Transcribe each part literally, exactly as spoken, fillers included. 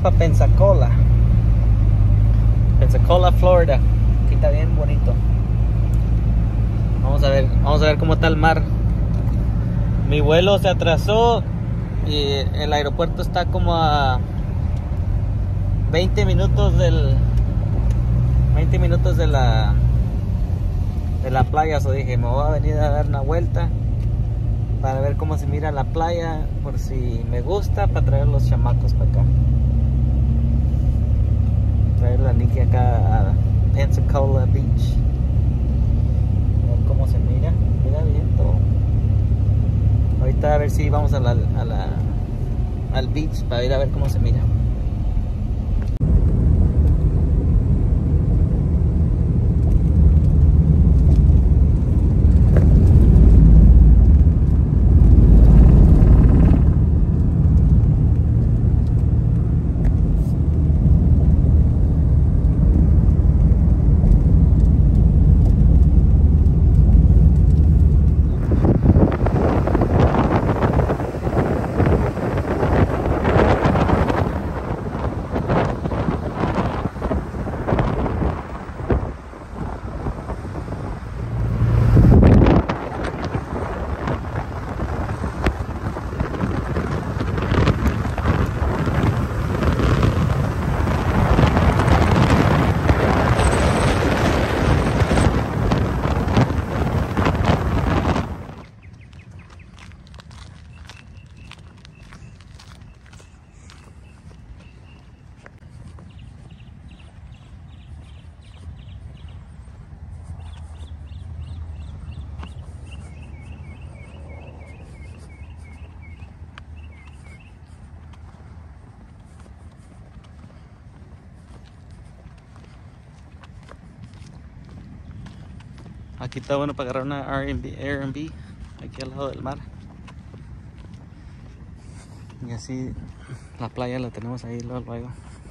para Pensacola. Pensacola, Florida. Aquí está bien bonito. Vamos a ver, vamos a ver cómo está el mar. Mi vuelo se atrasó y el aeropuerto está como a veinte minutos del veinte minutos de la de la playa. So dije, me voy a venir a dar una vuelta para ver cómo se mira la playa, por si me gusta, para traer los chamacos para acá. Traer la Nikki acá a Pensacola Beach. A ver cómo se mira. Mira bien todo. Ahorita a ver si vamos a la, a la, al beach para ir a ver cómo se mira. Aquí está bueno para agarrar una Airbnb aquí al lado del mar. Y así la playa la tenemos ahí luego, luego.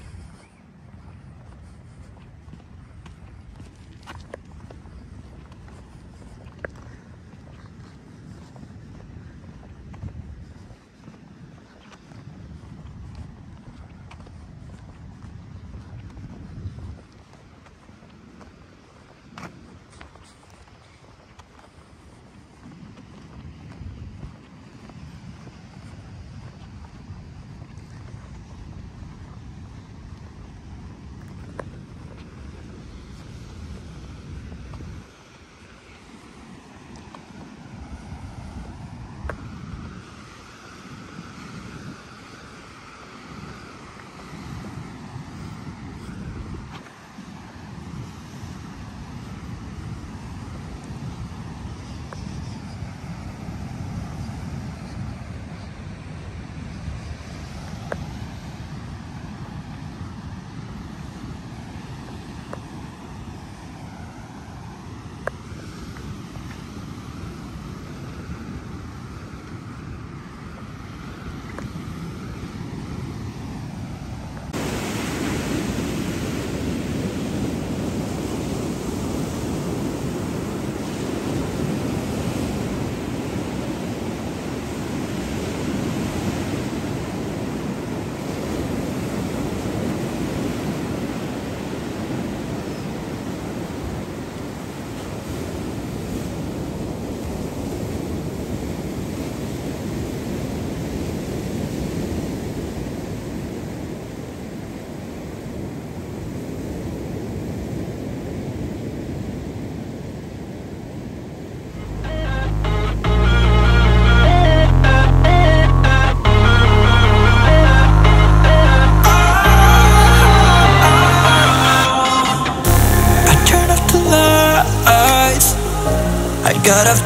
Got off the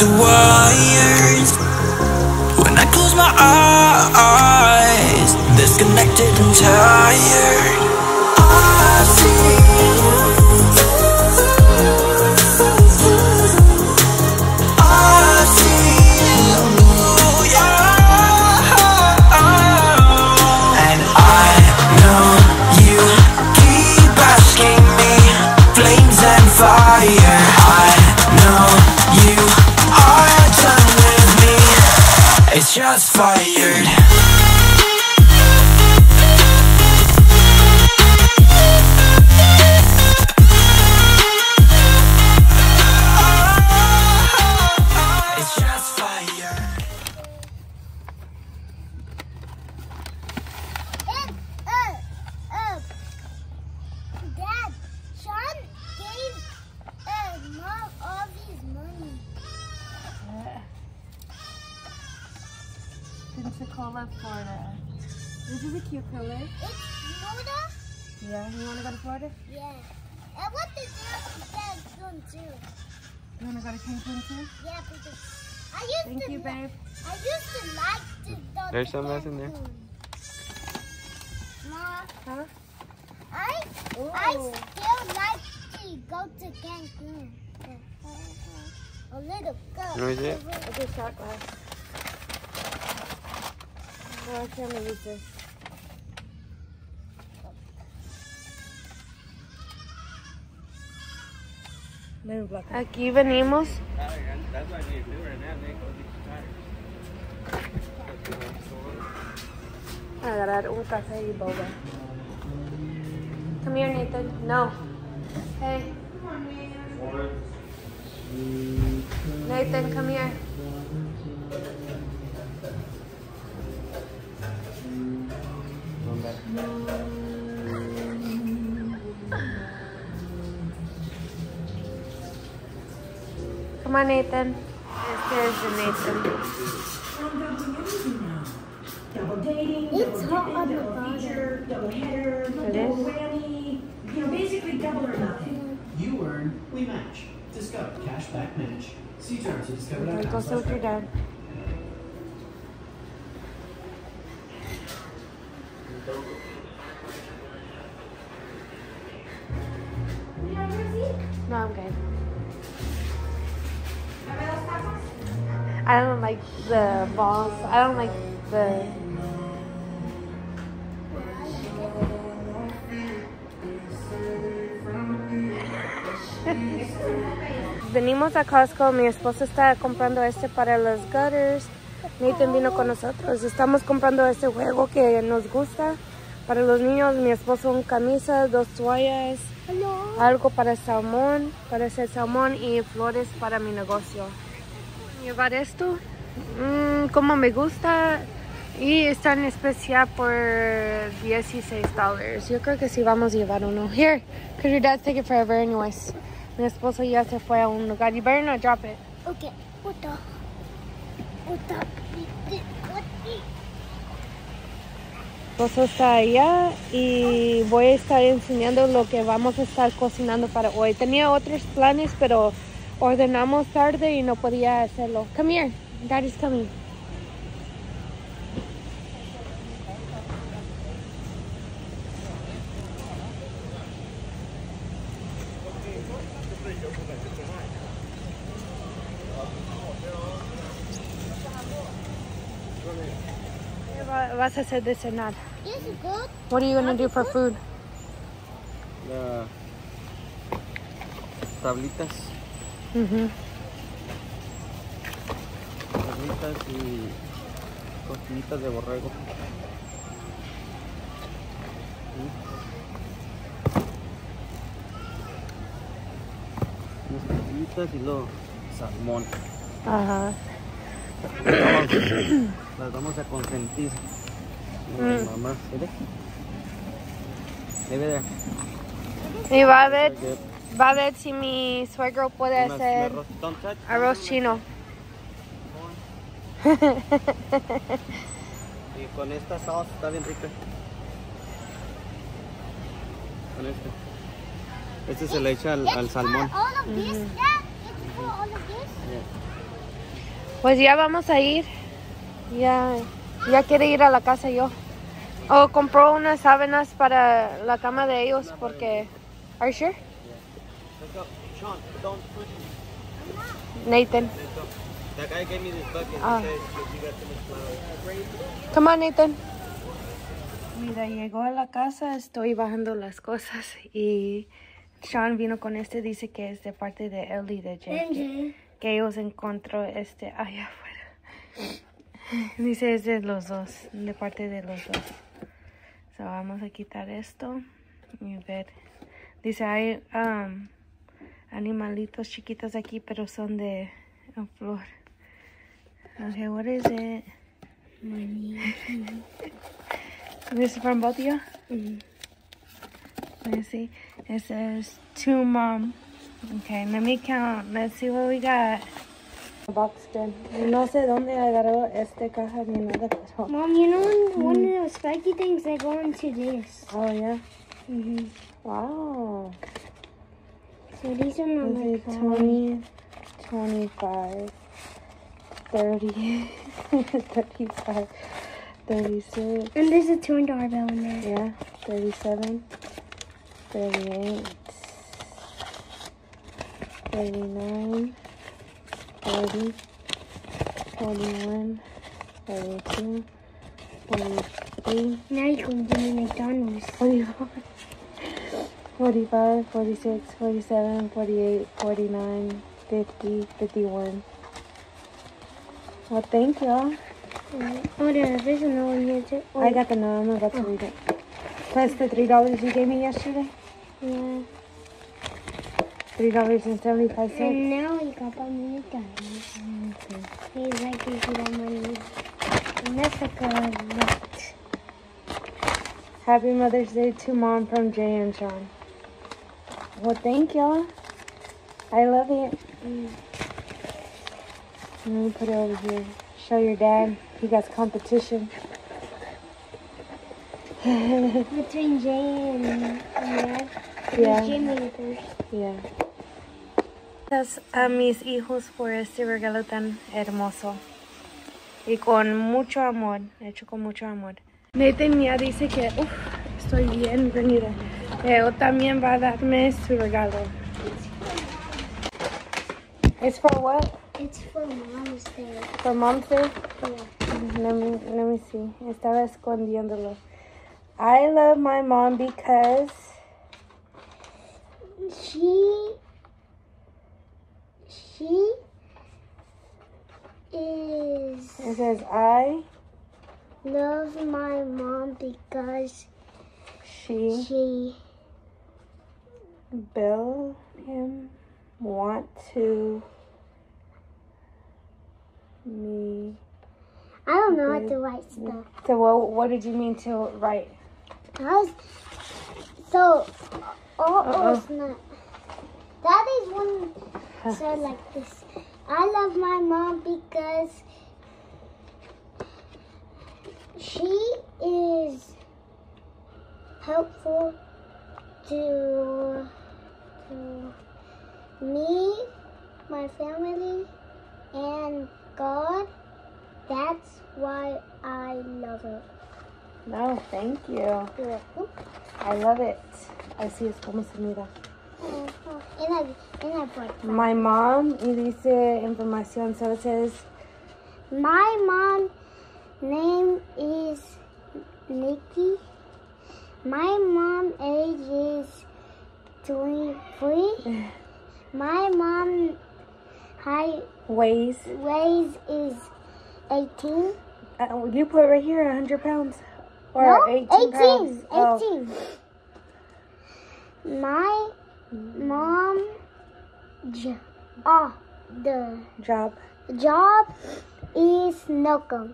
wires when I close my eyes, disconnected and tired. I see I see you, yeah. And I know you keep asking me, flames and fire. I know you are done with me, it's just fired. Coca-Cola Florida. This is a cute color. It's Florida? Yeah, you want to go to Florida? Yeah. And what is that going to? You want to go to Cancun too? Yeah, because I used Thank to you, li- babe. I used to like to go There's to some less in there. Cancun. Ma, Huh? I I still like to go to Cancun. A little girl. No, is it? Okay, shot glass. No, I can't use this. Aquí venimos. A agarrar un café y boba. Come here, Nathan. No. Hey. Nathan, come here. Come on, Nathan. Este es de Nathan. Double dating, It's double hot on dipping, the double bottom. feature, double header, It double is? whammy. You know, basically double or nothing. You earn, we match. Discover Cashback Match. See terms at discover dot Okay, com. go sit with your dad. No, I'm good. I don't like the balls. I don't like the. Venimos a Costco. Mi esposo está comprando este para los gutters. Nathan vino con nosotros. Estamos comprando este juego que nos gusta para los niños. Mi esposo una camisa, dos toallas, algo para salmón, para hacer salmón y flores para mi negocio. Llevar esto, mmm, como me gusta y está en especial por dieciséis dólares. Yo creo que sí vamos a llevar uno. Here, because your dad's taking forever anyways. Mi esposo ya se fue a un lugar. You better not drop it. Okay. What the? What the? What the? Mi esposo está allá y voy a estar enseñando lo que vamos a estar cocinando para hoy. Tenía otros planes, pero ordenamos tarde y no podía hacerlo. Come here. Daddy's coming. ¿Qué va- vas a hacer de cenar? This is good. What are you going to do for food? La... Tablitas. Mhm. Tablitas y costillitas de borrego. Unas costillitas y luego salmón. Ajá. Las vamos, las vamos a consentir. Mm. Mamá, ¿sí? Debe de Y va a ver, va a ver si mi suegro puede unas- hacer unas don't touch. arroz chino. Y con esta salsa está bien rica. Con este. Este se le echa al, al It's salmón. for all of this, Dad? It's for all of this? Pues ya vamos a ir. Ya, ya quiere ir a la casa yo. O compró unas sábanas para la cama de ellos porque... Are you sure? Let's go. Sean, don't push me. Nathan. Let's go. That guy gave me this bucket. Ah. He said that you got too much flour. Come on, Nathan. Mira, llegó a la casa, estoy bajando las cosas y Sean vino con este, dice que es de parte de él y de Jake. Que, que ellos encontró este allá afuera. Dice es de los dos, de parte de los dos. So, vamos a quitar esto y ver. Dice hay um, animalitos chiquitos aquí, pero son de uh, flor. Okay, what is it? This is from both of you? Mm-hmm. Let me see. It says to mom. Okay, let me count. Let's see what we got. Box gun. No sé dónde agarró este caja ni nada, pero... Mom, you know when one of those spiky things, they go into this. Oh, yeah? Mm-hmm. Wow. So these are not Is like it that. twenty, twenty-five, thirty, thirty-five, thirty-six, And there's a twin doorbell in there. yeah, thirty-seven, thirty-eight, thirty-nine, forty, forty-one, forty-two, forty-three, Now you can give me McDonald's. forty-four, forty-five, forty-six, forty-seven, forty-eight, forty-nine, fifty, fifty-one. Well, thank you. Oh, there, there's another one here too. Oh, I got the no, I'm about to read it. Plus the three dollars you gave me yesterday. yeah. Three dollars and seventy-five cents. And now you got buy me McDonald's. He's like, give you that money. And that's like a gift. Happy Mother's Day to Mom from Jay and Sean. Well, thank y'all. I love it. Mm. Let me put it over here. Show your dad. He got competition. Between Jay and Dad. Yeah. Jimmy first. Yeah. Gracias a mis hijos por este regalo tan hermoso. Y con mucho amor. Hecho con mucho amor. Nathan ya dice que uf, estoy bien reñida. Pero también va a darme su regalo. It's for what? It's for Mom's Day. For Mom's Day? Yeah. Let me, let me see. Estaba escondiéndolo. I love my mom because She, she is, it says I, love my mom because she, she Bill, him, want to me. I don't know how to write stuff. So what, what did you mean to write? I was, so, oh, Uh-oh. oh, it's not. That is one said like this. I love my mom because she is helpful to, to me, my family, and God. That's why I love her. No, thank you. You're welcome. I love it. Así es como se mira. And I, and I brought My mom, y dice información, so it says, My mom name is Nikki. My mom age is twenty-three. My mom height ways. weighs is eighteen. Uh, you put right here one hundred pounds. Or No, eighteen, eighteen. pounds. Oh. eighteen. My mom j- ah, the Job. job is Nocum.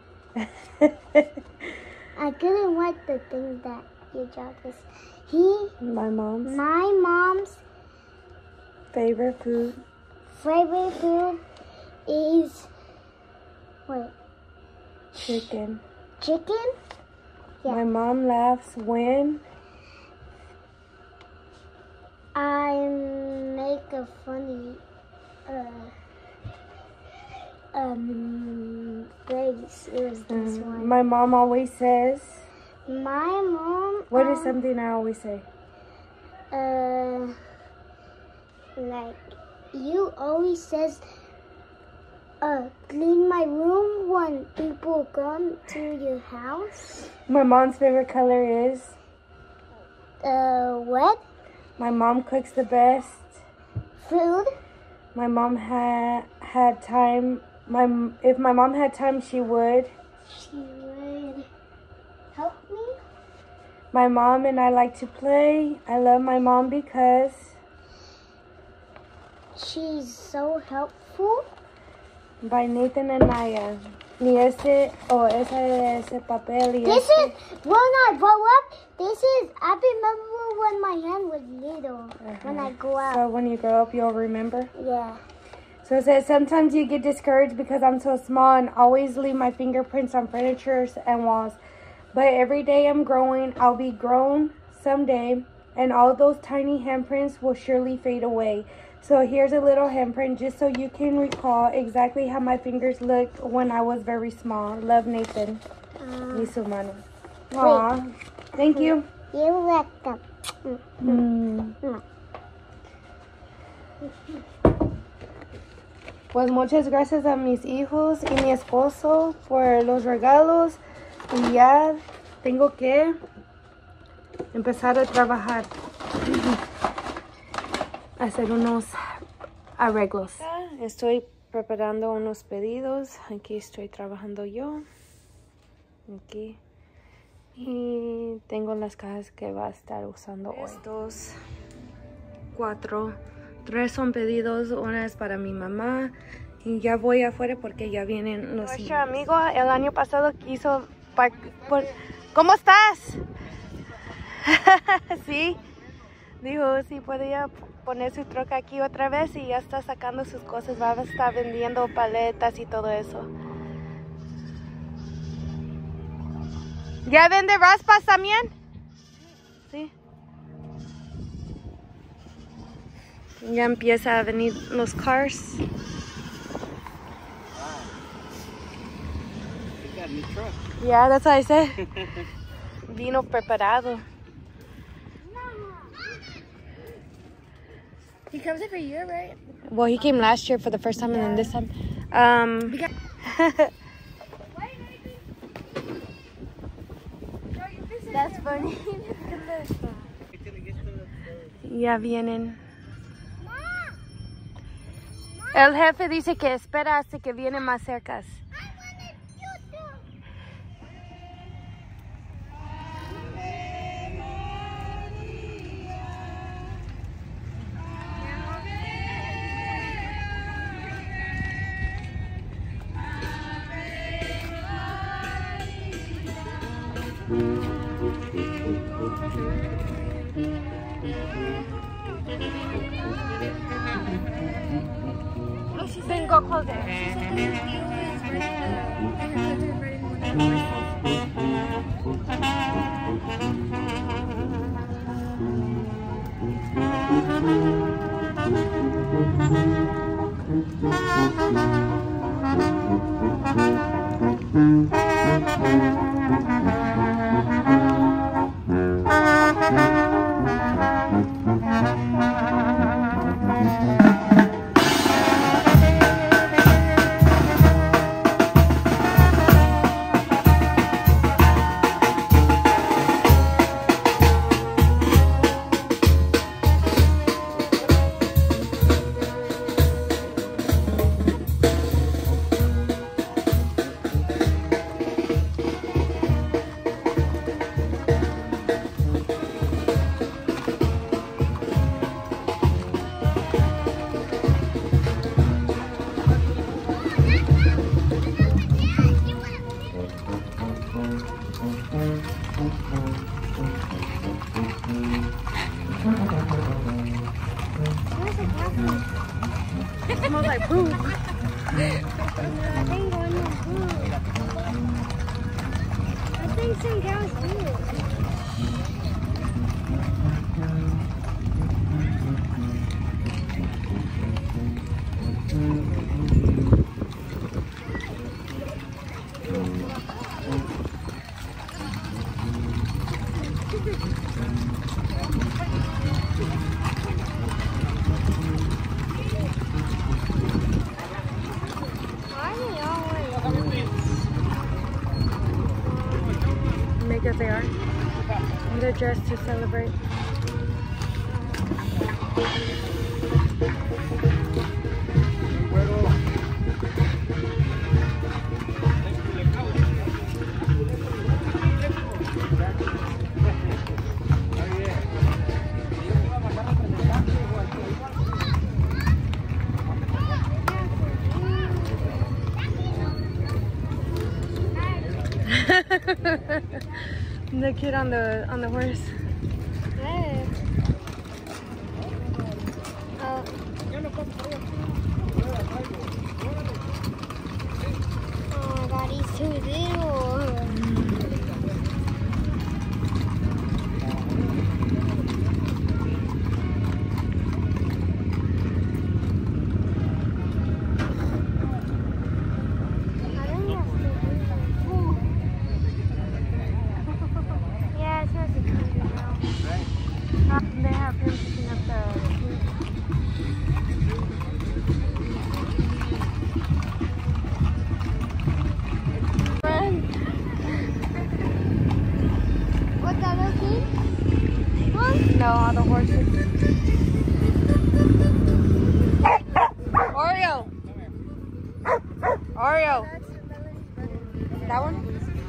I couldn't write the thing that your job is. He, My mom's my mom's favorite food. favorite food is, wait, Chicken. chicken? Yeah. My mom laughs when I make a funny, uh, um, face. It was this Mm, one. my mom always says, My mom. what is um, something I always say? Uh, like, you always says, uh, clean my room when people come to your house. My mom's favorite color is, Uh, what? my mom cooks the best. Food? My mom had had time. My m- if my mom had time, she would. She would help me. My mom and I like to play. I love my mom because She's so helpful. by Nathan and Naya. Ni ese o esa de ese papel y This este. is, when I grow up, this is, I remember when my hand was little, when I go So out. when you grow up, you'll remember. Yeah. So So it says, sometimes you get discouraged because I'm so small and always leave my fingerprints on furniture and walls. But every day I'm growing, I'll be grown someday, and all those tiny handprints will surely fade away. So here's a little handprint just so you can recall exactly how my fingers looked when I was very small. Love, Nathan. Uh, Mi su mano. Aw, thank you. You're welcome. Mm. Pues muchas gracias a mis hijos y mi esposo por los regalos. Y ya tengo que empezar a trabajar. Hacer unos arreglos. Estoy preparando unos pedidos. Aquí estoy trabajando yo. Aquí. Y tengo las cajas que va a estar usando hoy. Estos cuatro. Tres son pedidos. Una es para mi mamá. Y ya voy afuera porque ya vienen los... Nuestro amigo el año pasado quiso... Por... ¿Cómo estás? Sí. Dijo si podía poner su troca aquí otra vez y ya está sacando sus cosas. Va a estar vendiendo paletas y todo eso. ¿Ya vende raspas también? Sí. Ya empieza a venir los cars. Yeah, that's what I said. Vino preparado. He comes every year, right? Well, he came last year for the first time, and then this time. Um, That's funny. ya vienen. El jefe dice que espera hasta que vienen más cerca. Cinco closet. It smells like poop. I think one is food. I think some cows do. Because they are. They're dressed to celebrate. The kid on the on the horse. Hey. Oh. Oh my god, he's too little. Yeah, it's not security now. They have him picking up the what the other thing? Huh? No, all the horses. Oreo. Oreo. That one?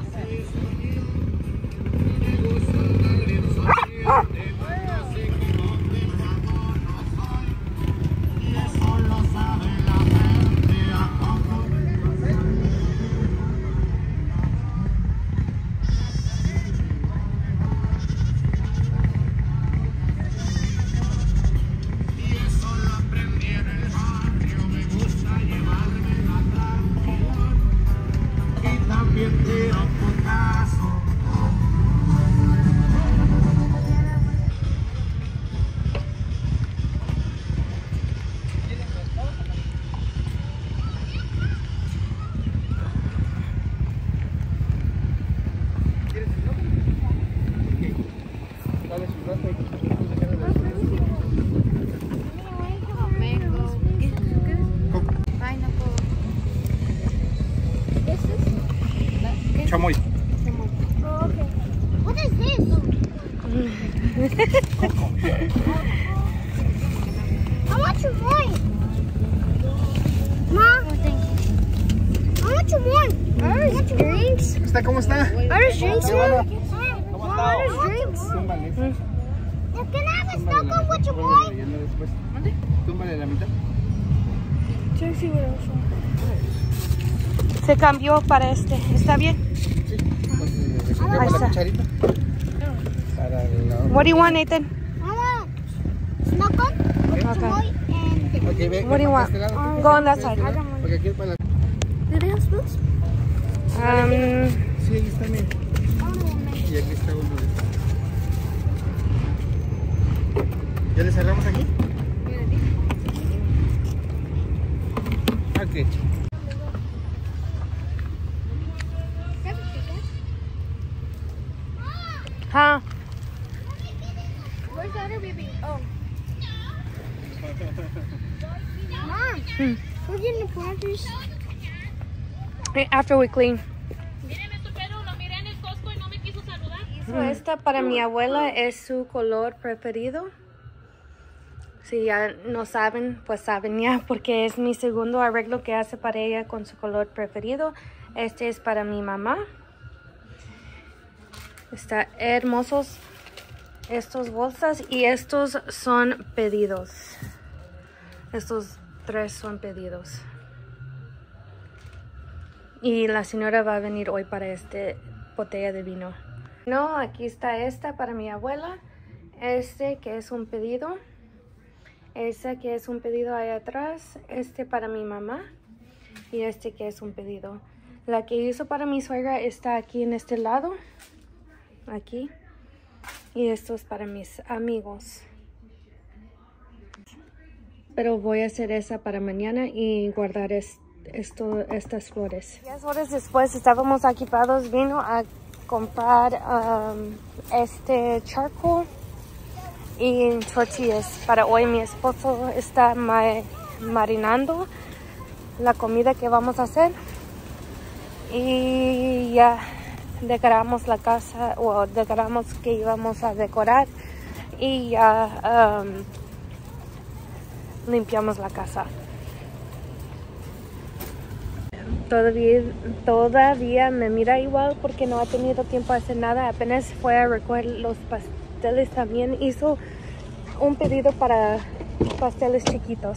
Chamoy. Oh, okay. What is this? How much you want? Ma? Oh, thank you. How much you want? Are there drinks? ¿Está cómo está? Are there drinks here? ¿Cómo Mom, are there drinks? Can I have a stock of what you want? Túmbale la mitad. Se cambió para este. ¿Está bien? Sí. Ahí Ahí está. Para el... What do you want, Nathan? I want snow cone, Okay. chamoy, and... Okay, ve, What do you want? Go on that side. Porque aquí es para la... Do they have spoons? Um, Sí, ahí está, mira. Y aquí está uno de estos. ¿Ya le cerramos aquí? Ok. huh? Where's the other baby? Oh. Mom, Hmm. we're getting the planters. After we clean. Miren esto, pero lo miré en el Costco y no me quiso saludar. So, esta para mi abuela es su color preferido. Si ya no saben, pues saben ya, porque es mi segundo arreglo que hace para ella con su color preferido. Este es para mi mamá. Está hermosos estos bolsas y estos son pedidos. Estos tres son pedidos. Y la señora va a venir hoy para este botella de vino. No, aquí está esta para mi abuela. Este que es un pedido. Este que es un pedido ahí atrás. Este para mi mamá. Y este que es un pedido. La que hizo para mi suegra está aquí en este lado. Aquí. Y esto es para mis amigos. Pero voy a hacer esa para mañana y guardar es, esto, estas flores. Diez horas después estábamos equipados. Vino a comprar um, este charcoal y tortillas. Para hoy mi esposo está ma marinando la comida que vamos a hacer. Y ya decoramos la casa, o decoramos que íbamos a decorar. Y ya um, limpiamos la casa. Todavía, todavía me mira igual porque no ha tenido tiempo a hacer nada. Apenas fue a recoger los pasteles. También hizo un pedido para pasteles chiquitos.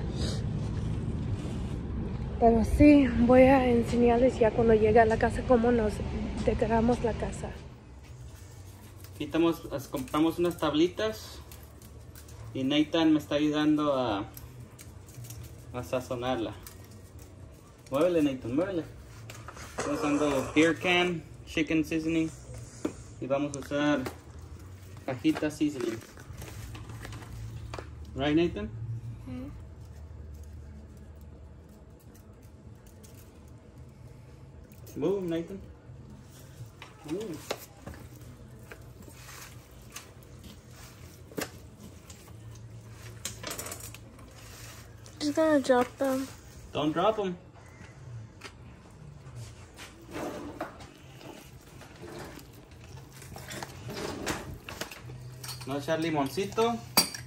Pero sí, voy a enseñarles ya cuando llegue a la casa cómo nos decoramos la casa. Quitamos, compramos unas tablitas y Nathan me está ayudando a, a sazonarla. Muévele, Nathan, muévele. Estoy usando beer can, chicken seasoning. Y vamos a usar cajita seasoning. Right, Nathan? Mm. Move, Nathan. Move. Just gonna drop them. Don't drop them. Vamos a echar limoncito.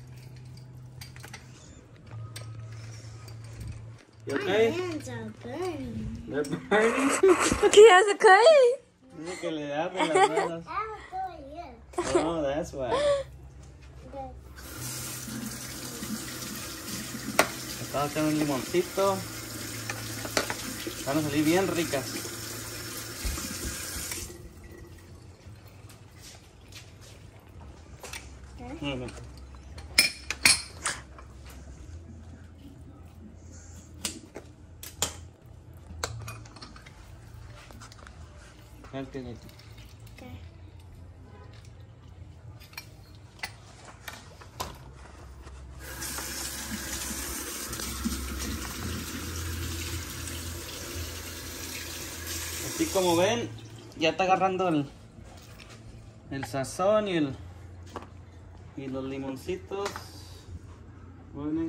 You My okay? hands are burning. They're burning. ¿Qué hace caer? Dice que le arde las manos. I was doing it. Oh, that's why. But Estamos echando un limoncito. Van a salir bien ricas. Un momento. Vente, Okay. Así como ven, ya está agarrando el, el sazón y el y los limoncitos. Bueno,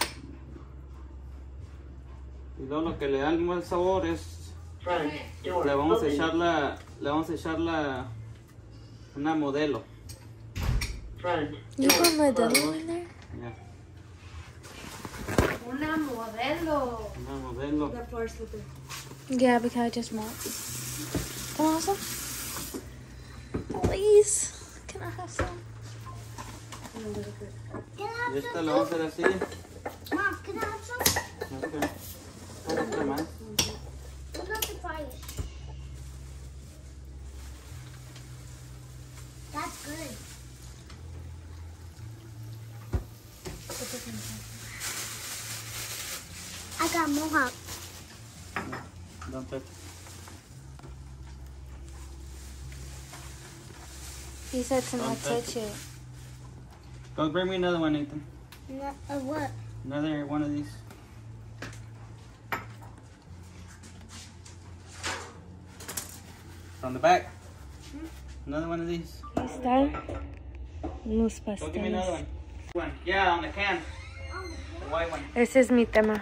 y luego lo que le da el mal sabor es Front door le vamos a open. echar la le vamos a echar la una modelo. Front You door put my closed. devil in there? Ya, Una modelo. una modelo. The floor slipper. Yeah, because I just want. Awesome. Please. Can I have some? Can I Y have esta some? lo vamos a hacer así. Mom, can I have some? Ok. Otra más. Look at the price. That's good. I got mohawk. Don't touch. He said to not Don't touch touch it. Go bring me another one, Nathan. No, uh, what? Another one of these. From the back. Another one of these. Ahí está. Unos Go give me another pasteles. one. One. Yeah, on the can. The white one. Ese es mi tema.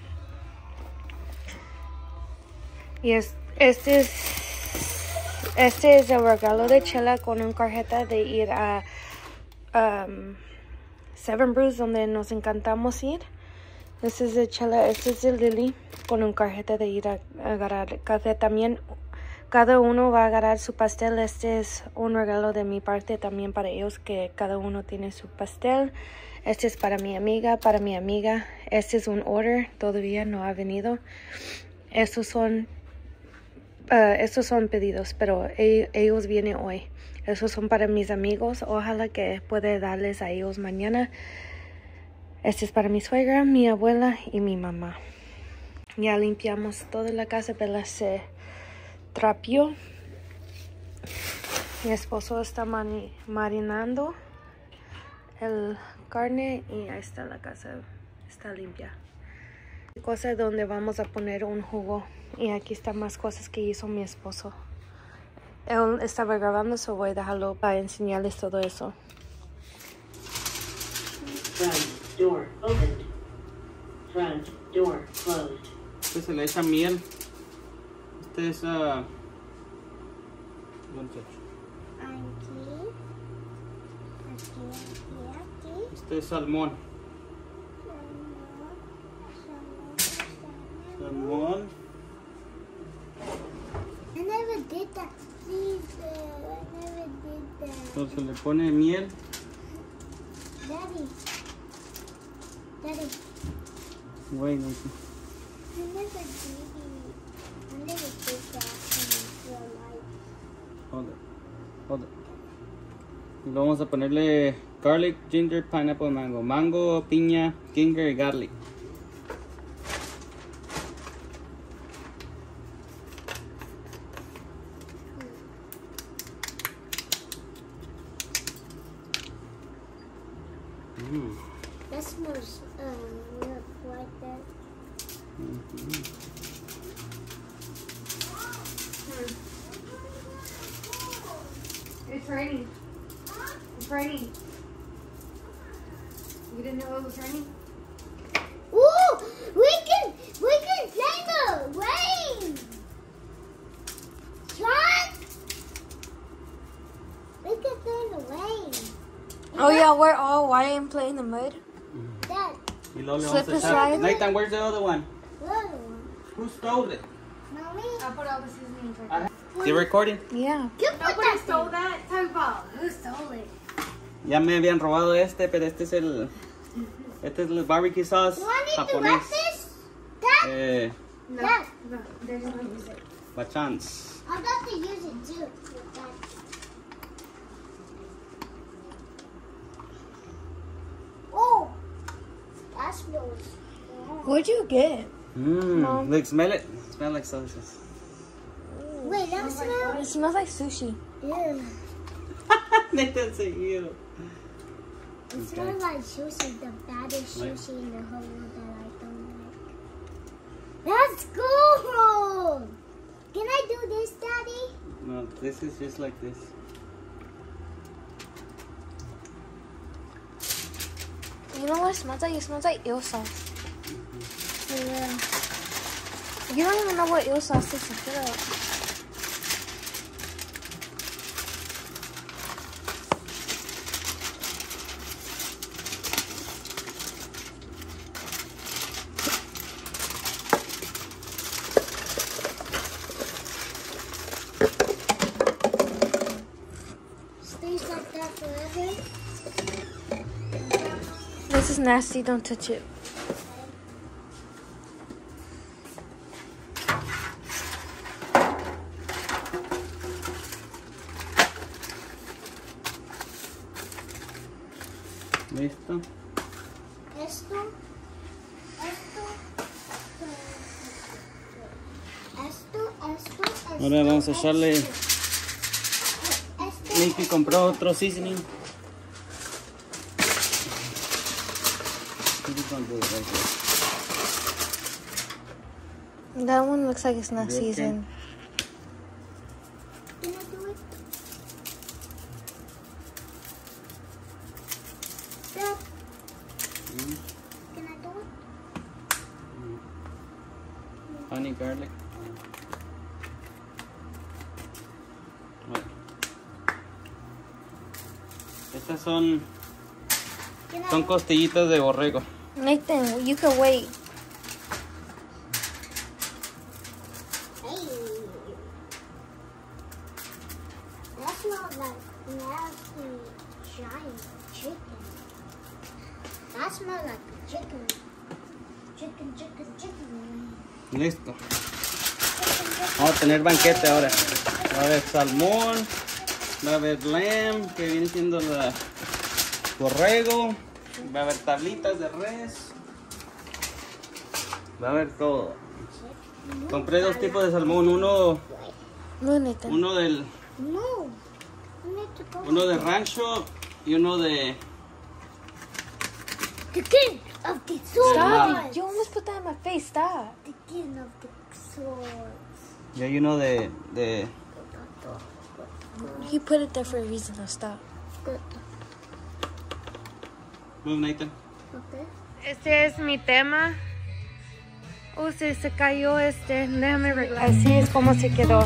Y es, este es este es el regalo de Chela con una tarjeta de ir a um, Seven Brews, donde nos encantamos ir. Este es de Chela, este es de Lily con una tarjeta de ir a, a agarrar café también. Cada uno va a agarrar su pastel. Este es un regalo de mi parte también para ellos, que cada uno tiene su pastel. Este es para mi amiga, para mi amiga. Este es un order, todavía no ha venido. Estos son, uh, estos son pedidos, pero ellos, ellos vienen hoy. Estos son para mis amigos. Ojalá que pueda darles a ellos mañana. Este es para mi suegra, mi abuela y mi mamá. Ya limpiamos toda la casa, pero se trapeó. Mi esposo está mani- marinando el carne y ahí está la casa, está limpia. Cosa donde vamos a poner un jugo, y aquí están más cosas que hizo mi esposo. Él estaba grabando, so voy a dejarlo para enseñarles todo eso. Front door opened. Front door closed. Este se le echa miel. Este es uh, don't touch. Aquí. Aquí, aquí, aquí. Este es salmón. Salmón. I never did that. Please, uh, I never did that. Entonces le pone miel. Daddy. Daddy. Wait, Nathan. I never did it. I never did that in real life. Hold it. Hold it. Y luego vamos a ponerle garlic, ginger, pineapple, mango. Mango, piña, ginger y garlic. smells um, like that. Mm-hmm. It's raining. It's raining. You didn't know it was raining? Ooh, we can we can play the rain. John, we can play the rain. Oh yeah, we're all white and play in the mud. Dad, Y luego le Slip vamos a and echar. slide. Nathan, where's the other one? look, Who stole it? mommy, I put all the seasonings right I- You recording? Yeah. you put Nobody that stole thing. that. Talk about who stole it. Ya me habían robado este, pero este es el. Este es el barbecue sauce You want me to japonés. wrap this? Dad, Eh, No, Dad, no, there's no music. bachans. I'm about to use it too. with that. Oh, that smells. What'd you get? Mmm. Look, smell it. Smell like sauces. Wait, that smells. It smells like sushi. Ew. Nathan said you. It smells like sushi, the baddest sushi in the whole world that I don't like. That's cool! Can I do this, Daddy? No, this is just like this. You know what it smells like? It smells like eel sauce. Yeah. You don't even know what eel sauce is. Look it up. Stays like that forever. This is nasty. Don't touch it. ¿Listo? Esto. Esto. Esto, esto, esto. Ahora vamos a echarle. Esto. Nicky compró otro seasoning. That one looks like it's not You okay? seasoned. Can I do it? Dad. Can I do it? Honey garlic. Bueno. Estas son, Can I son costillitas de borrego. Nathan, you can wait. Hey. That smells like nasty giant chicken. That smells like chicken. Chicken, chicken, chicken. Listo. Chicken, chicken. Vamos a tener banquete ahora. Va a haber salmón, va a haber lamb, que viene siendo la borrego, va a haber tablitas de res, va a haber todo. Compré dos tipos de salmón, uno, No, Nathan. uno del, No. You need to go. uno de rancho y uno de. The king of the swords. Stop. You almost put that in my face. Stop. The king of the swords. Y hay uno de, de You put it there for a reason. Now stop. Move, Nathan. Okay. Este es mi tema. Oh, se, se cayó este. Déjame ver. Así es como se quedó.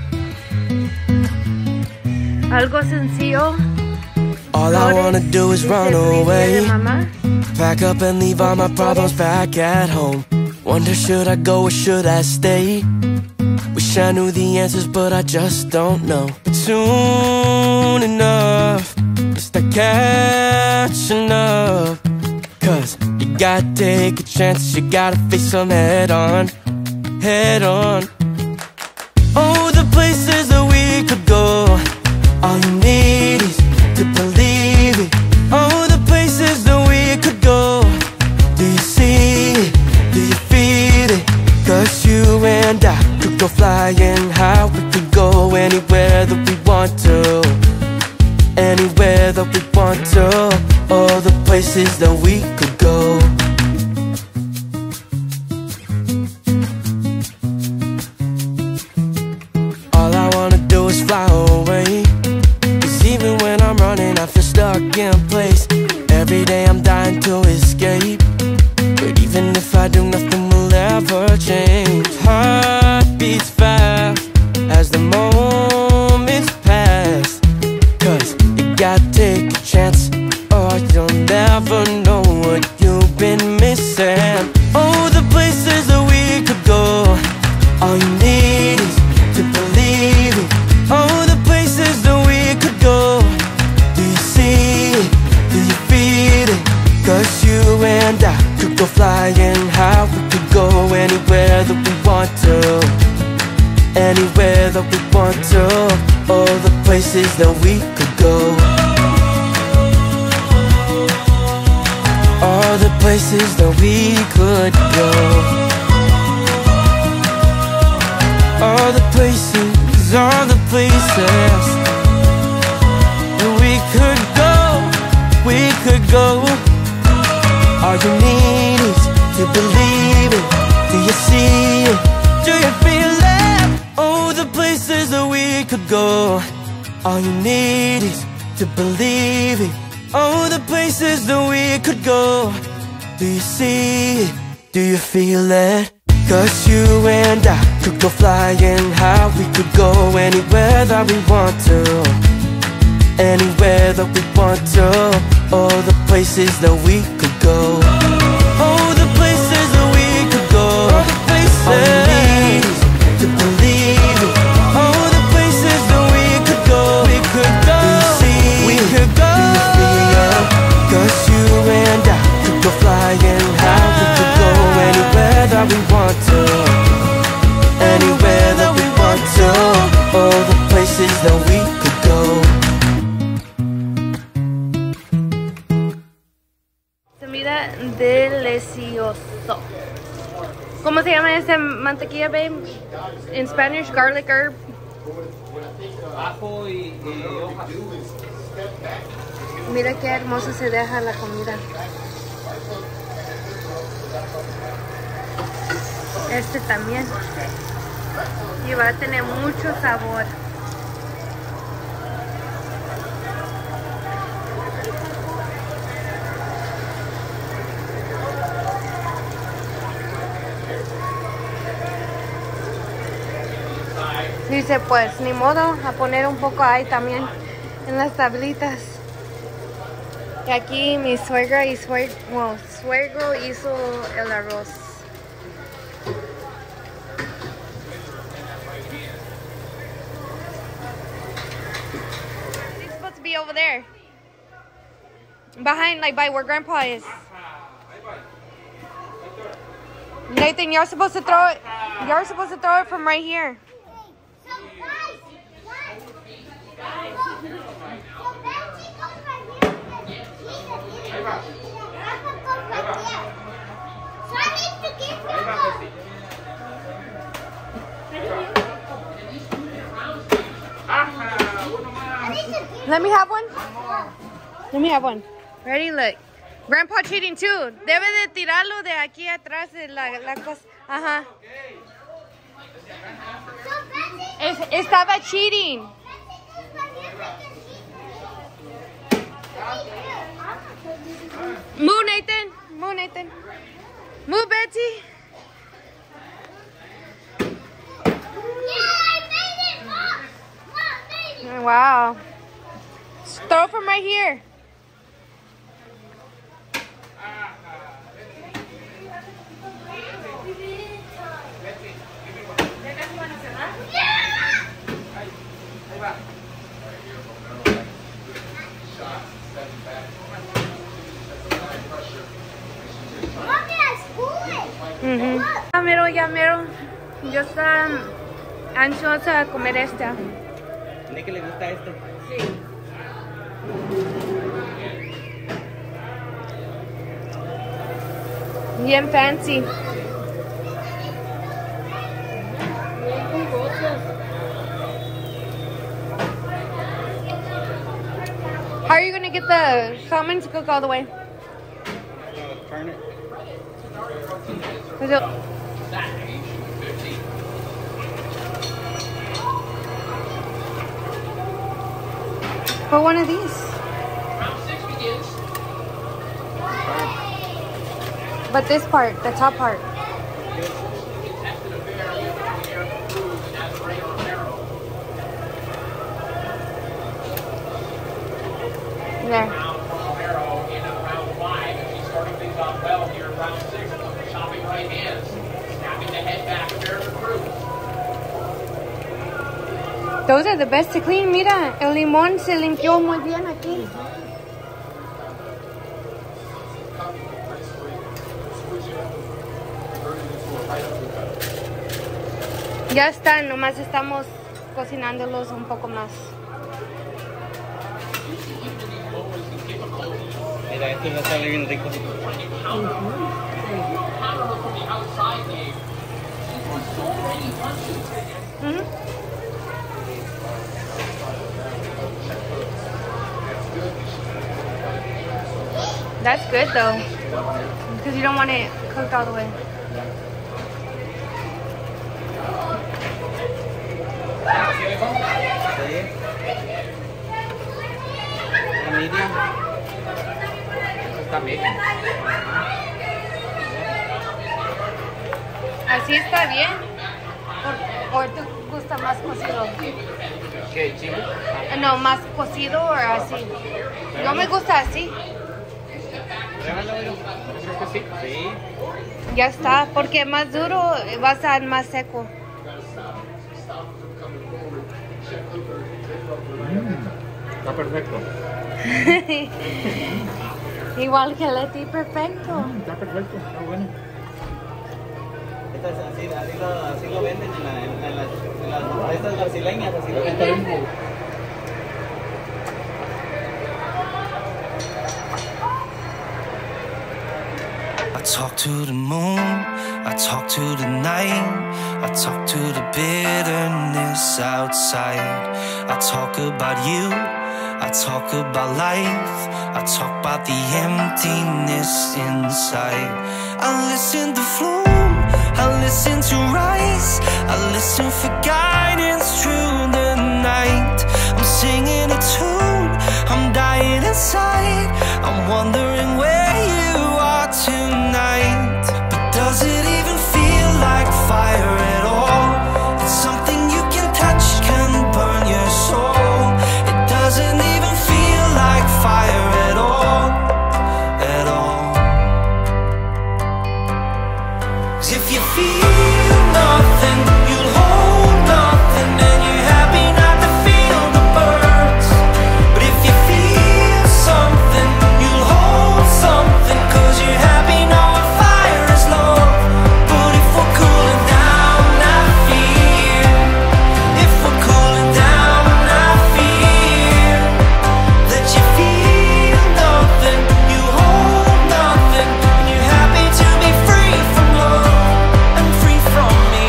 Algo sencillo. All I wanna do is run away, Mamá. pack up and leave all my problems back at home. Wonder should I go or should I stay? Wish I knew the answers but I just don't know. But soon enough, I'll start catching up. Cause you gotta take a chance, you gotta face them head on, head on. Oh, the places that we could go, all you need is to believe it. Oh, the places that we could go, do you see it? Do you feel it? Cause you and I could go flying high. We could go anywhere that we want to, anywhere that we want to. All the places that we could go. want to, anywhere that we want to, all the places that we could go, all the places that we could go, all the places, all the places that we could go, we could go. All you need is to believe it. Do you see it? Do you feel it? Oh, the places that we could go. All you need is to believe it. Oh, the places that we could go. Do you see it? Do you feel it? Cause you and I could go flying high. We could go anywhere that we want to, anywhere that we want to, all the places that we could go, oh, the places that we could go, all the places. All you need is to believe it. Oh, the places that we could go, we could go. Do you see? We could go. Do you feel it? Cause you and I could go flying high. We could go anywhere that we want to, anywhere that we want to, all the places that we could go. Mira, delicioso. ¿Cómo se llama esa mantequilla, babe? In Spanish, garlic herb. Ajo y, y hojas. Mira qué hermosa se deja la comida. Este también. Y va a tener mucho sabor. Dice, pues ni modo, a poner un poco ahí también en las tablitas. Y aquí mi suegra y suegro, bueno, suegro hizo el arroz. It's supposed to be over there. Behind, like by where Grandpa is. Nathan, you're supposed to throw it. You're supposed to throw it from right here. Let me have one. Let me have one. Ready? Look. Grandpa cheating too. Debe de tirarlo de aquí atrás de la, la cosa. Ajá. Es, estaba cheating. Move, Nathan. Move, Nathan. Move, Betsy. Wow. Throw from right here. Mm-hmm. Ya mero, ya mero. Yo estaba ansiosa a comer esta. ¿De qué le gusta esto? Sí. Bien fancy. How are you gonna get the salmon to cook all the way? Uh, turn it. Is it for one of these? But this part, the top part. There. Those are the best to clean. Mira, el limón se limpió muy bien aquí. Ya están, nomás estamos cocinándolos un poco más. Mira, esto ya sale bien rico. Mm-hmm. That's good though, because you don't want it cooked all the way. Medium. Está medium. Así está bien. ¿O, o te gusta más cocido? ¿Qué, chico? No, más cocido o así. No me gusta así. Creo que sí. Sí. Ya está, porque más duro va a estar más seco. Está perfecto. Igual que Leti, perfecto. Está perfecto, está bueno. Estas, así, así, lo, así lo venden en, la, en, en, las, en las estas brasileñas, así lo venden. I talk to the moon, I talk to the night, I talk to the bitterness outside. I talk about you, I talk about life, I talk about the emptiness inside. I listen to Flume, I listen to Rise, I listen for guidance through the night. I'm singing a tune, I'm dying inside, I'm wondering where you are tonight. But does it even feel like fire at all? It's something you can touch, can burn your soul. It doesn't even feel like fire at all, at all. 'Cause if you feel nothing, you'll hold nothing, and you're happy not to feel the birds. But if you feel something, you'll hold something, 'cause you're happy knowing fire is love. But if we're cooling down, I fear. If we're cooling down, I fear that you feel nothing, you hold nothing, and you're happy to be free from love and free from me.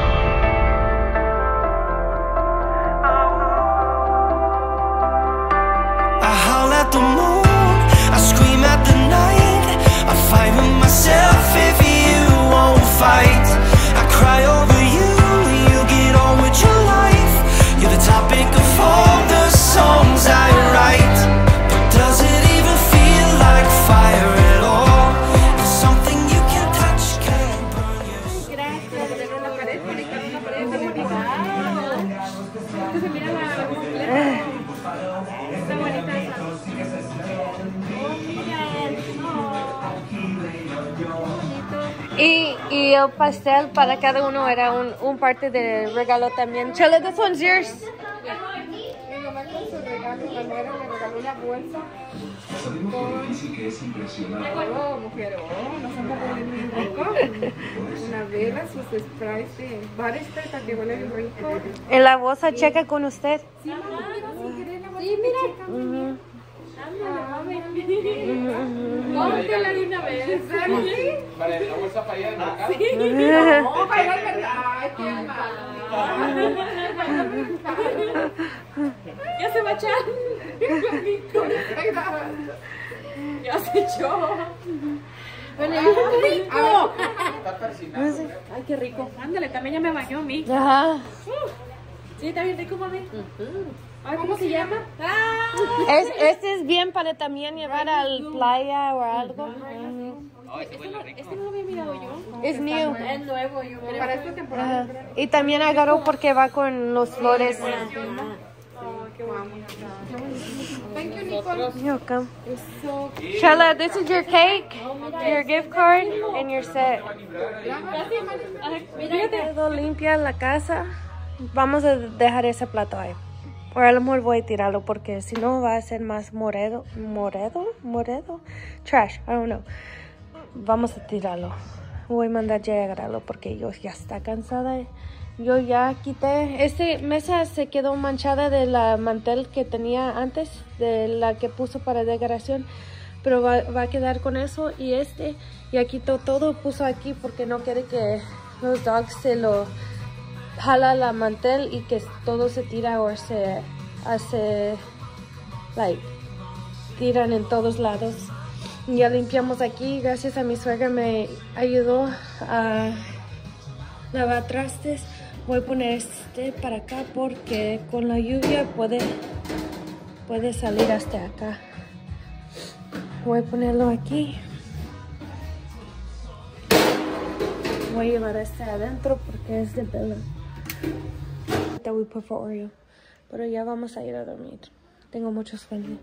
I howl at the moon, I scream at the night, I fight with myself if you won't fight. I cry over you, you get on with your life. You're the topic of all the songs I write. But does it even feel like fire at all? It's something you can touch, can burn your soul. Y, y el pastel para cada uno era un, un parte del regalo también. Chela, this one's yours. Mi mamá con su regalo, la nuera le regaló una bolsa con oh, mujer, oh, nos anda poniendo bien rico. Una vela, sus sprays de Butterspray para que huele bien rico. En la bolsa checa con usted. Sí, mamá, si querés la bolsa, sí, mira. Ujú. Póntela de una vez. Vale, la bolsa para ir al mercado. No, para ir al mercado. Ay, qué mal. Ya se va a echar. Ya se echó. Bueno, rico. Está persinado. Ay, qué rico. Ándale, también ya me bañó a mí. Ajá. Sí, está bien rico, mami. Ay, ¿cómo se llama? ¡Ah! Es, este es bien para también llevar al playa o algo. Oh, ese huele rico. Este no lo había mirado yo. Es new. Es nuevo, yo creo. Para esta temporada. Ajá. Y también agarró porque va con los flores. Oh, qué bueno. Thank you, Nicole. You're welcome. It's so cute. Shella, this is your cake, your gift card, and your set. Gracias, mami. Mira, Quedó limpia la casa. Vamos a dejar ese plato ahí. O a lo mejor voy a tirarlo porque si no va a ser más moredo, moredo, moredo, trash, I don't know. Vamos a tirarlo. voy a mandar ya a agarrarlo porque yo ya está cansada. Yo ya quité, esta mesa se quedó manchada de la mantel que tenía antes, de la que puso para decoración, pero va, va a quedar con eso. Y este ya quitó todo, puso aquí porque no quiere que los dogs se lo jala la mantel y que todo se tira o se hace, like, tiran en todos lados. Ya limpiamos aquí, gracias a mi suegra me ayudó a lavar trastes. Voy a poner este para acá porque con la lluvia puede, puede salir hasta acá. Voy a ponerlo aquí. Voy a llevar este adentro porque es de Bella. That we put for Oreo. Pero ya vamos a ir a dormir. Tengo mucho sueño.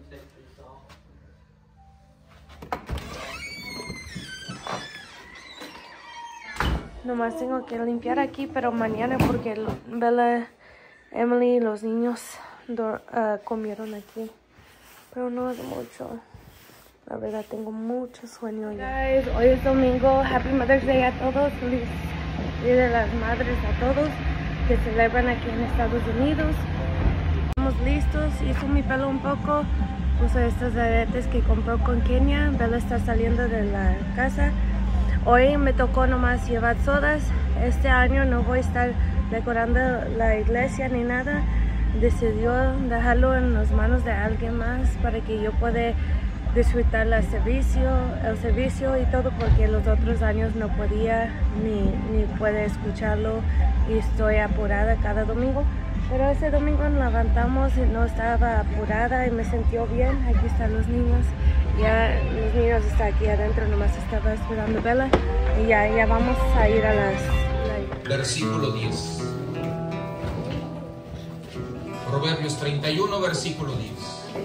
Nomás tengo que limpiar aquí, pero mañana porque Bella, Emily y los niños uh, comieron aquí. Pero no es mucho. La verdad, tengo mucho sueño ya. Guys, hoy es domingo. Happy Mother's Day a todos. Feliz Día de las Madres a todos que celebran aquí en Estados Unidos. Estamos listos. Hizo mi pelo un poco. Puse estos aretes que compró con Kenia. Bella está saliendo de la casa. Hoy me tocó nomás llevar sodas. Este año no voy a estar decorando la iglesia ni nada. Decidió dejarlo en las manos de alguien más para que yo pueda disfrutar el servicio, el servicio y todo, porque los otros años no podía ni, ni puede escucharlo y estoy apurada cada domingo. Pero ese domingo nos levantamos y no estaba apurada y me sintió bien. Aquí están los niños. Ya los niños están aquí adentro, nomás estaba esperando Bella. Y ya, ya vamos a ir a las... La... Versículo diez. Proverbios treinta y uno, versículo diez.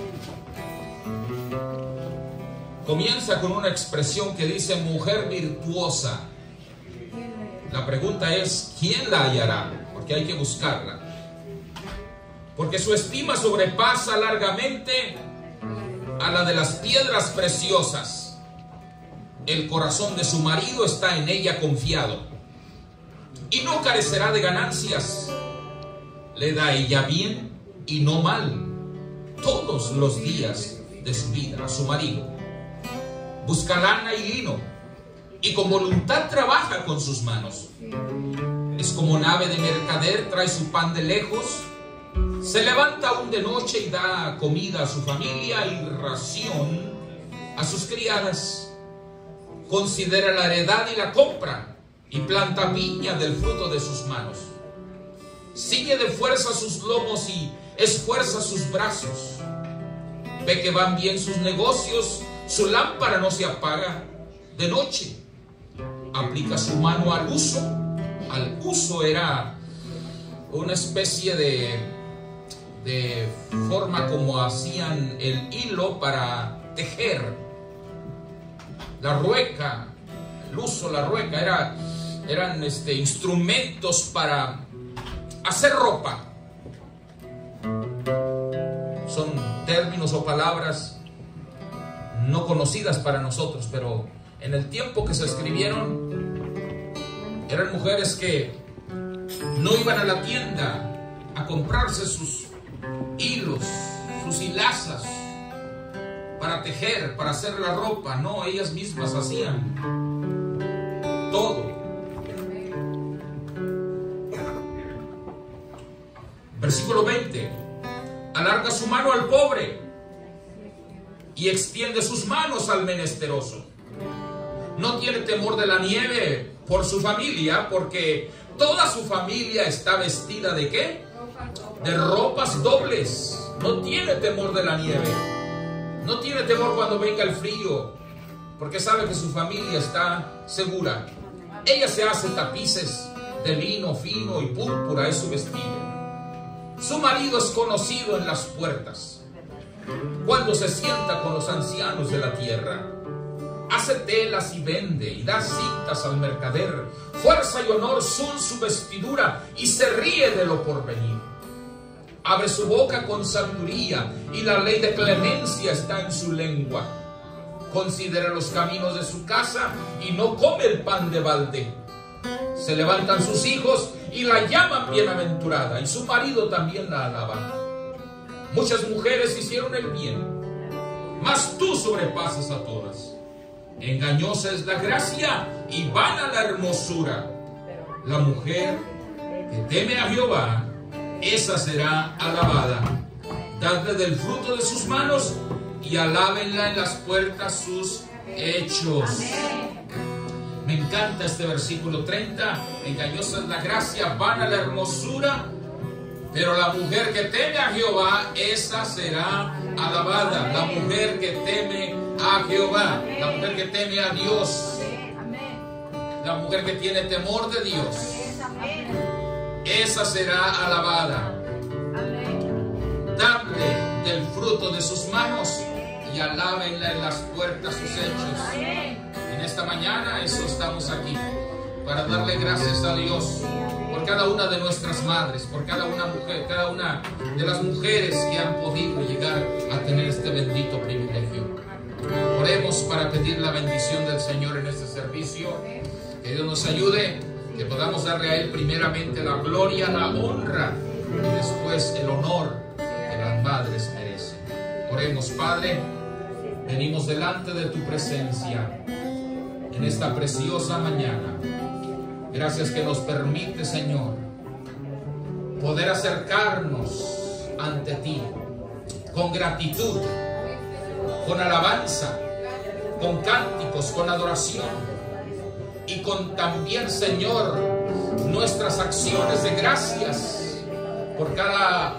Comienza con una expresión que dice mujer virtuosa. La pregunta es, ¿quién la hallará? Porque hay que buscarla. Porque su estima sobrepasa largamente a la de las piedras preciosas. El corazón de su marido está en ella confiado, y no carecerá de ganancias. Le da ella bien y no mal todos los días de su vida a su marido. Busca lana y lino, y con voluntad trabaja con sus manos. Es como nave de mercader, trae su pan de lejos. Se levanta aún de noche y da comida a su familia y ración a sus criadas. Considera la heredad y la compra, y planta viña del fruto de sus manos. Sigue de fuerza sus lomos y esfuerza sus brazos. Ve que van bien sus negocios, su lámpara no se apaga de noche. Aplica su mano al uso. Al uso era una especie de, de forma como hacían el hilo para tejer. La rueca, el uso, la rueca, era, eran este, instrumentos para hacer ropa. Son términos o palabras no conocidas para nosotros, pero en el tiempo que se escribieron, eran mujeres que no iban a la tienda a comprarse sus hilos, sus hilazas para tejer, para hacer la ropa. No, ellas mismas hacían todo. Versículo veinte. Alarga su mano al pobre y extiende sus manos al menesteroso. No tiene temor de la nieve por su familia, porque toda su familia está vestida ¿de qué? De ropas dobles. No tiene temor de la nieve. No tiene temor cuando venga el frío, porque sabe que su familia está segura. Ella se hace tapices de lino fino y púrpura es su vestido. Su marido es conocido en las puertas. Cuando se sienta con los ancianos de la tierra, hace telas y vende y da cintas al mercader. Fuerza y honor son su vestidura y se ríe de lo porvenir. Abre su boca con sabiduría y la ley de clemencia está en su lengua. considera los caminos de su casa y no come el pan de balde. Se levantan sus hijos y la llaman bienaventurada, y su marido también la alaba. Muchas mujeres hicieron el bien, mas tú sobrepasas a todas. Engañosa es la gracia y vana la hermosura. La mujer que teme a Jehová, esa será alabada. Dadle del fruto de sus manos y alábenla en las puertas sus hechos. Me encanta este versículo treinta. Engañosa es la gracia, vana la hermosura, pero la mujer que teme a Jehová, esa será alabada. La mujer que teme a Jehová, la mujer que teme a Dios, la mujer que tiene temor de Dios, esa será alabada. Dadle del fruto de sus manos y alábenla en las puertas sus hechos. En esta mañana eso estamos aquí, para darle gracias a Dios por cada una de nuestras madres, por cada una mujer, cada una de las mujeres que han podido llegar a tener este bendito privilegio. Oremos para pedir la bendición del Señor en este servicio. Que Dios nos ayude, que podamos darle a Él primeramente la gloria, la honra y después el honor que las madres merecen. Oremos, Padre, venimos delante de tu presencia en esta preciosa mañana. Gracias que nos permite, Señor, poder acercarnos ante ti con gratitud, con alabanza, con cánticos, con adoración y con también, Señor, nuestras acciones de gracias por cada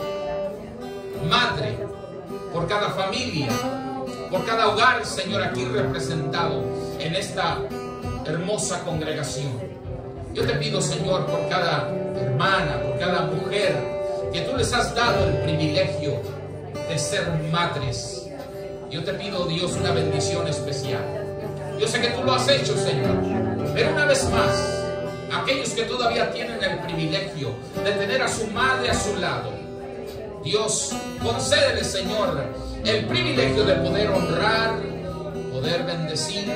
madre, por cada familia, por cada hogar, Señor, aquí representado en esta hermosa congregación. Yo te pido, Señor, por cada hermana, por cada mujer, que tú les has dado el privilegio de ser madres. Yo te pido, Dios, una bendición especial. Yo sé que tú lo has hecho, Señor, pero una vez más, aquellos que todavía tienen el privilegio de tener a su madre a su lado, Dios, concédele, Señor, el privilegio de poder honrar, poder bendecir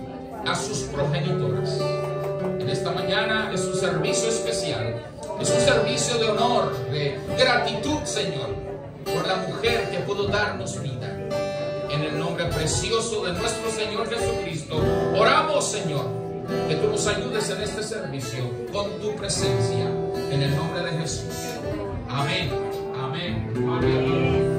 a sus progenitoras. En esta mañana es un servicio especial, es un servicio de honor, de gratitud, Señor, por la mujer que pudo darnos vida. En el nombre precioso de nuestro Señor Jesucristo, oramos, Señor, que tú nos ayudes en este servicio con tu presencia, en el nombre de Jesús. Amén, amén, amén.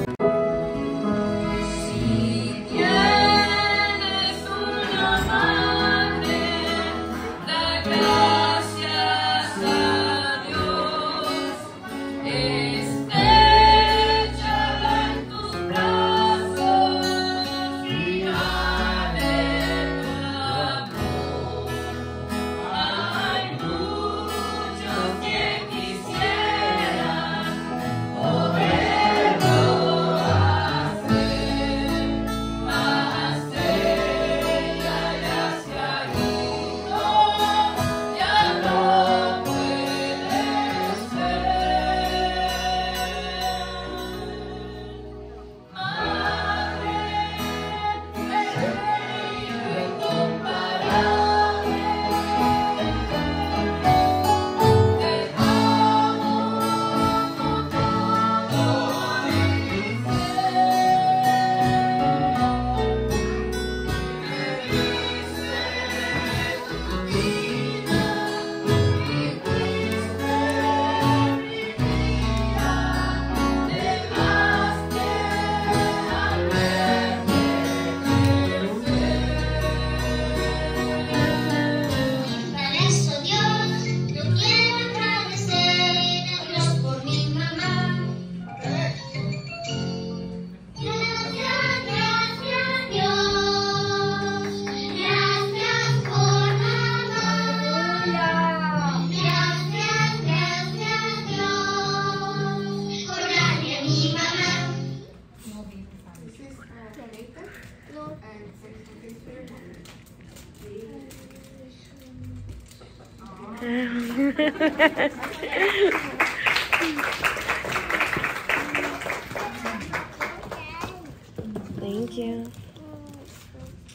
Thank you.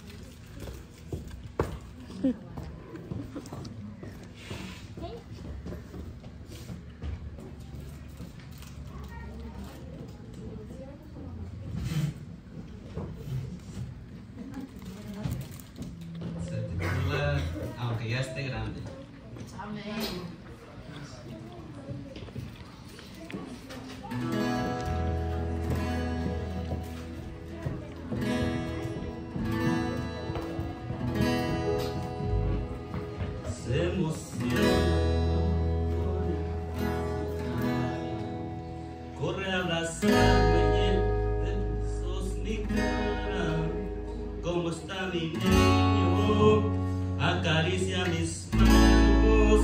abrazarme y en besos mi cara. ¿Cómo está mi niño? Acaricia mis manos.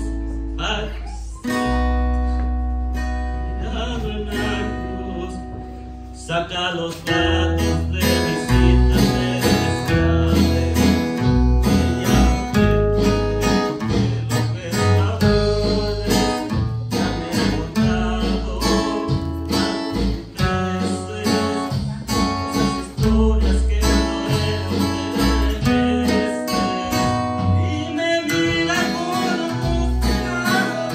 Mirado en años, saca los platos de visitas de desgracia. Ella que los restaurantes ya me he contado más veces esas historias que no eran de y me mira con ojos cerrados.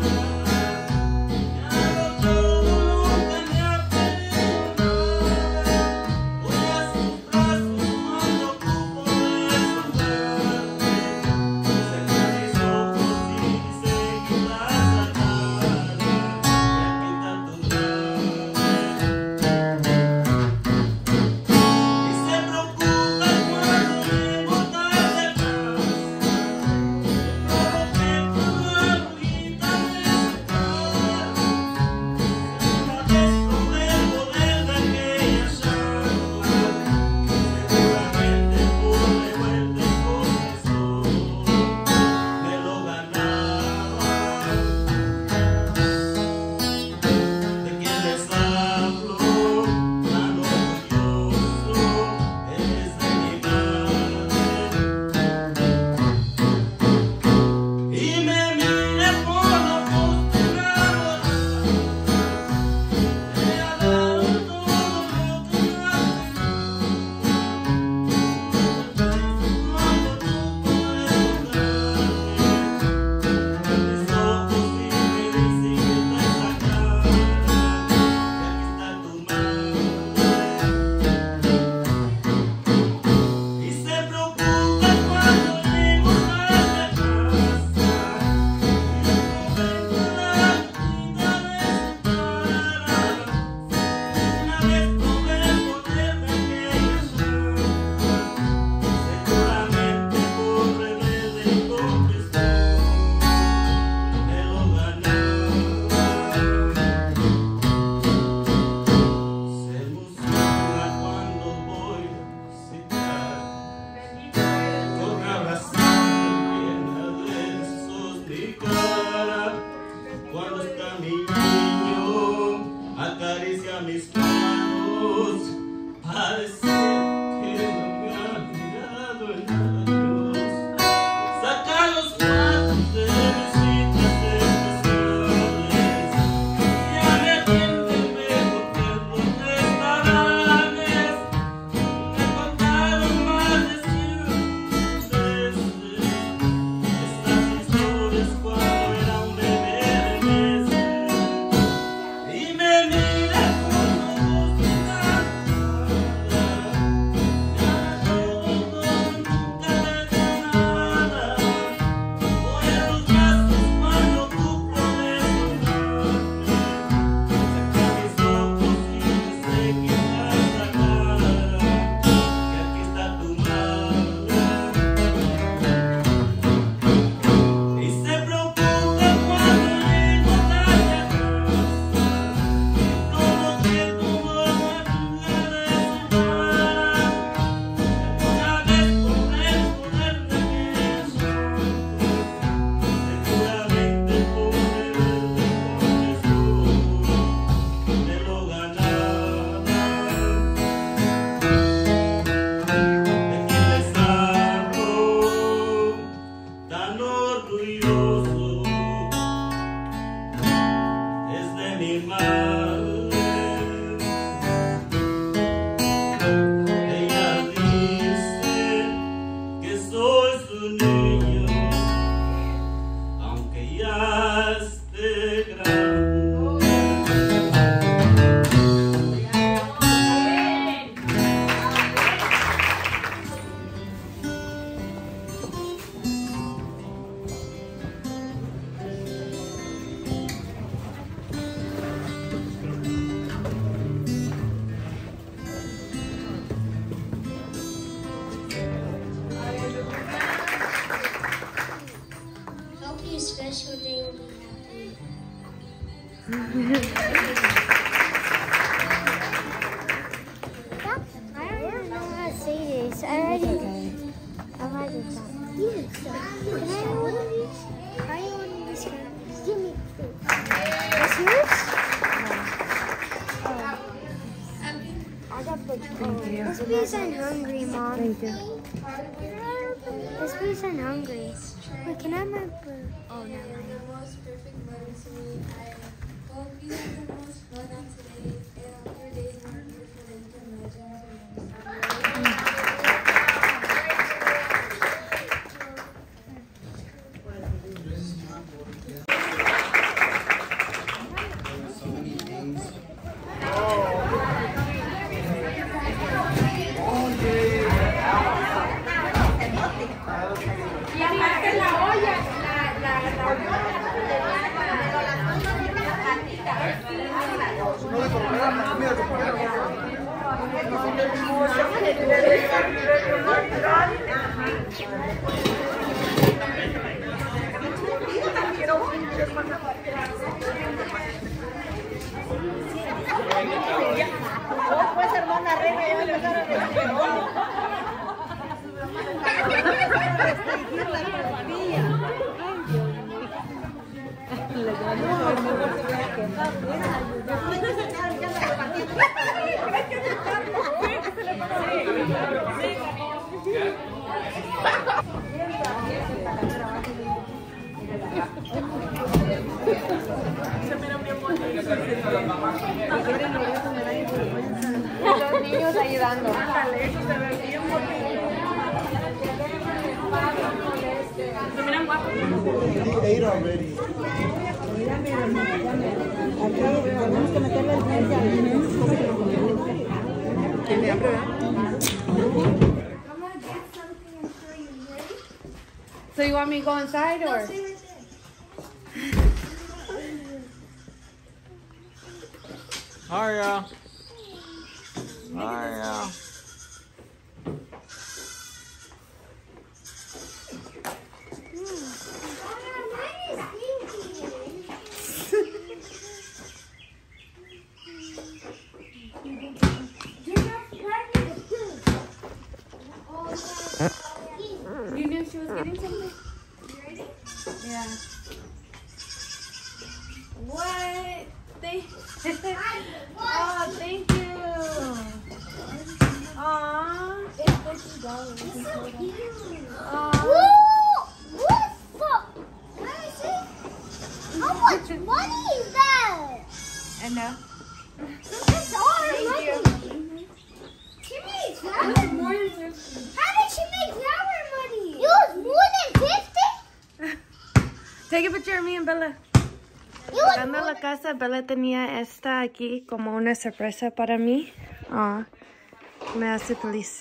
Me hago todo, nunca me ha pedido nada. Voy a sus brazos cuando ocupo desnudarte. Cerca mis ojos y seguirás a nadie. Me pinta tu y se preocupa cuando llego tarde a casa. Provoqué con la agüita de su cara. Una vez probé el poder de aquella llama. Seguramente por revuelta y confesor me lo ganaba. ¿De quién les hablo? Tan orgulloso eres de mi madre. Y me mira con ojos cerrados. Me ha dado todo lo que me ha cuando tú puedes darme mis ojos y me dicen que esta cara. Y aquí está tu madre. Y se preocupa cuando llego tarde a casa. Y no vengo la agüita de su cara. Una vez probé el poder de aquella llama. Seguramente por rebelde y confesor me lo ganaba. Se emociona cuando voy a visitar. Con abrazarme llena de besos mi cara. Cuando está mi niño, acaricia mis manos. Parece que no me ha mirado en años. Saca los platos de visitas especiales. Ya me atiende mejor que en los restaurantes. Me contaron más de cien veces esas historias cuando era un bebé de meses. Y me mira con ojos cerrados. special day will be happy. because I'm hungry, Mom. Thank you. It's because I'm hungry. Wait, can I have my food? Oh, no. Los niños ayudando. So you want me to go inside or? Aria. Aria. You knew she was getting something? You ready? Yeah. What? Thank Oh, thank you. Aww. It's fifty dollars. It's so cute. How much money is that? I know. That's all her money. She made flower money. How did she make flower money? It was more than fifty? Take a picture of me and Bella. Llegando a la casa, Bella tenía esta aquí como una sorpresa para mí. Ah, me hace feliz.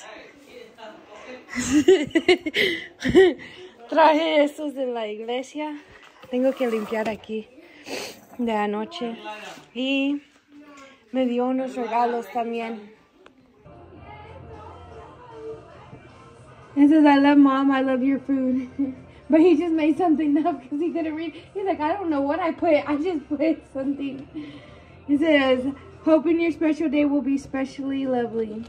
Traje estos de la iglesia. Tengo que limpiar aquí de anoche. Y me dio unos regalos también. It says, I love Mom, I love your food. But he just made something up because he couldn't read. He's like, I don't know what I put. I just put something. It says, hoping your special day will be specially lovely.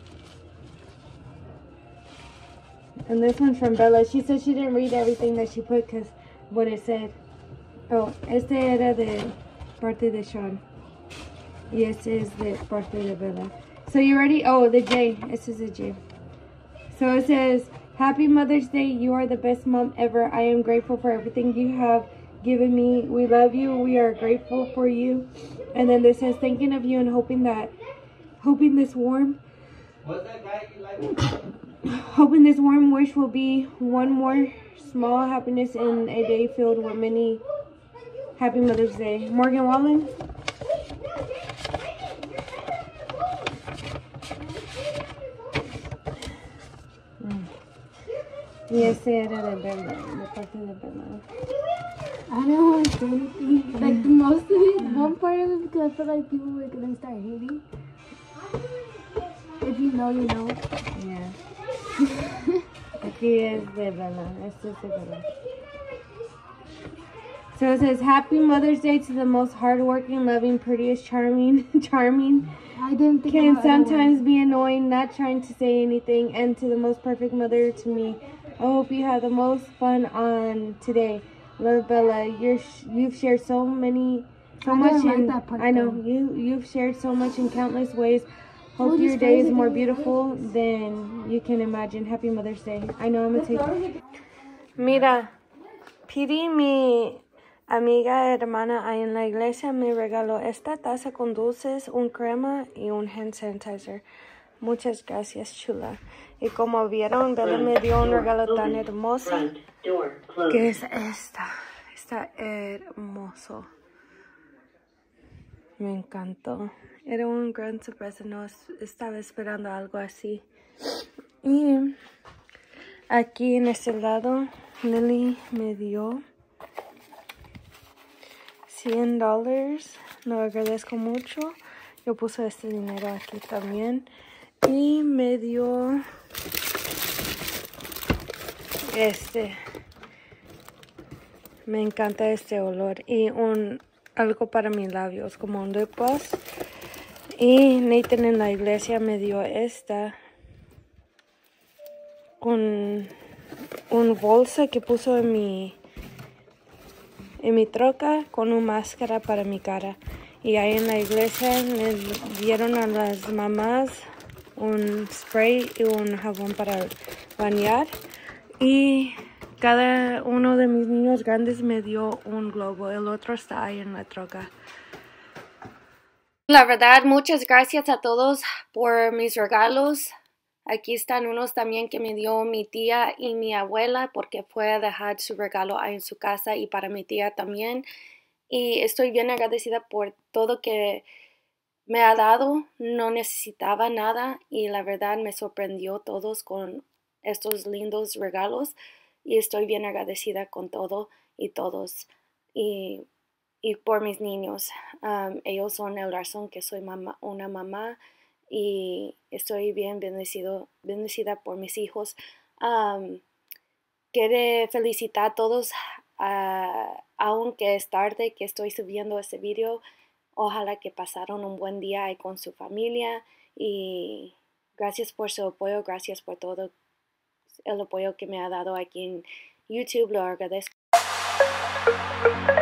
And this one's from Bella. She said she didn't read everything that she put because what it said. Oh, este era de parte de Sean. Y este es de parte de Bella. So you ready? Oh, the J. This is a J. So it says, Happy Mother's Day. You are the best mom ever. I am grateful for everything you have given me. We love you. We are grateful for you. And then this says, thinking of you and hoping that, hoping this warm, hoping this warm wish will be one more small happiness in a day filled with many Happy Mother's Day. Morgan Wallen. Yes, era de Bella, de parte de Bella. I don't want to say anything. Like, most of it, one part of it, because I feel like people were going to start hating. If you know, you know. Yeah. Aquí es de Bella. Este es de Bella. So it says, Happy Mother's Day to the most hardworking, loving, prettiest, charming, charming. I didn't think Can about sometimes be annoying, not trying to say anything, and to the most perfect mother to me. I hope you have the most fun on today. Love, Bella. You're sh you've shared so many, so I much didn't like in. that part, I know though. you. You've shared so much in countless ways. Hope your day is more beautiful than you can imagine. Happy Mother's Day. I know I'm gonna take... Mira, Piri, mi amiga hermana ahí en la iglesia, me regaló esta taza con dulces, un crema y un hand sanitizer. Muchas gracias, chula. Y como vieron, Bella me dio un regalo tan hermoso. ¿Qué es esta? Está hermoso. Me encantó. Era un gran sorpresa. No estaba esperando algo así. Y aquí en este lado, Lily me dio cien dólares. Lo agradezco mucho. Yo puse este dinero aquí también. Y me dio este. Me encanta este olor. Y un algo para mis labios, como un lip gloss. Y Nathan en la iglesia me dio esta. Con un bolsa que puso en mi en mi troca con una máscara para mi cara. Y ahí en la iglesia les dieron a las mamás un spray y un jabón para bañar. Y cada uno de mis niños grandes me dio un globo. El otro está ahí en la troca. La verdad, muchas gracias a todos por mis regalos. Aquí están unos también que me dio mi tía y mi abuela porque fue a dejar su regalo ahí en su casa y para mi tía también. Y estoy bien agradecida por todo que me ha dado. No necesitaba nada y la verdad me sorprendió todos con estos lindos regalos. Y estoy bien agradecida con todo y todos. Y, y por mis niños. Um, ellos son el razón que soy mamá, una mamá. Y estoy bien bendecido, bendecida por mis hijos. Um, quiero felicitar a todos, uh, aunque es tarde que estoy subiendo este video. Ojalá que pasaron un buen día ahí con su familia. Y gracias por su apoyo, gracias por todo el apoyo que me ha dado aquí en YouTube. Lo agradezco.